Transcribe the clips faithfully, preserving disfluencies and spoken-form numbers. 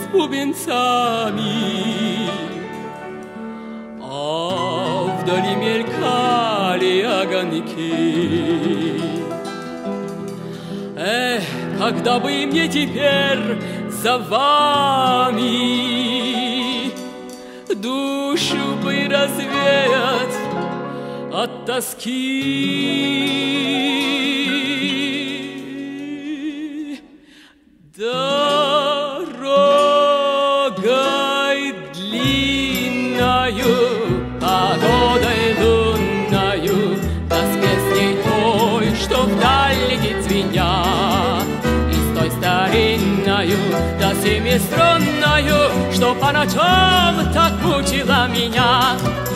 бубенцами, а вдали мелькали огоньки. Эх, когда бы мне теперь за вами душу бы развеять от тоски. Дорогой длинною, погодой лунною, да с песней той, что вдаль летит звеня, и с той старинною, да семиструнною, что по ночам так мучила меня.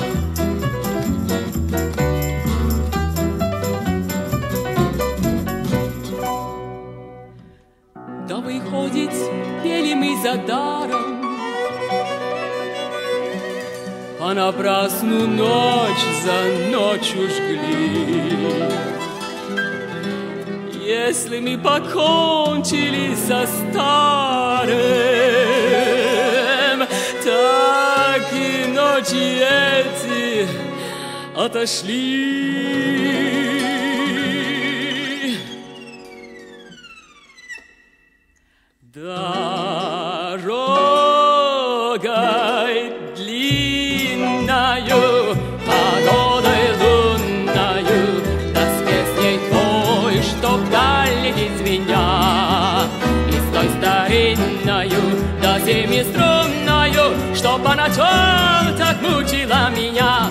Да выходит, пели мы за даром, понапрасну ночь за ночью жгли. Если мы покончили со старым, так и ночи эти отошли. Дорогой длинною, погодой лунною, да с песней той, что вдаль летит звеня, и с той старинною, да семиструнною, что по ночам так мучила меня.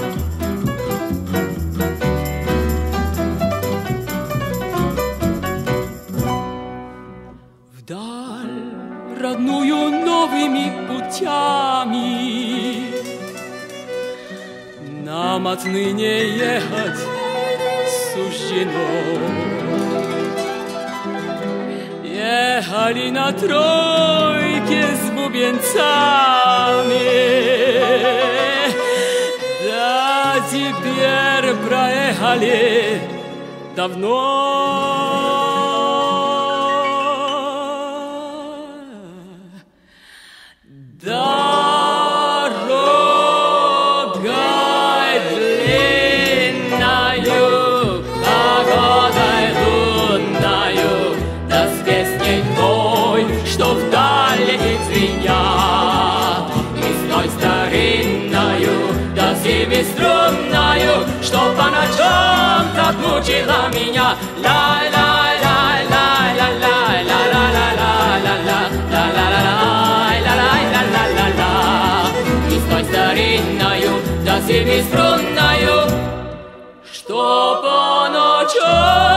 Родную новыми путями нам отныне ехать суждено. Ехали на тройке с бубенцами, да теперь проехали давно. Дорогой длинною, погодой лунною, да с песней той, что вдаль летит звеня, и с той старинною, да семиструнною, что по ночам так мучила меня. Старинною, да семиструнною, что по ночам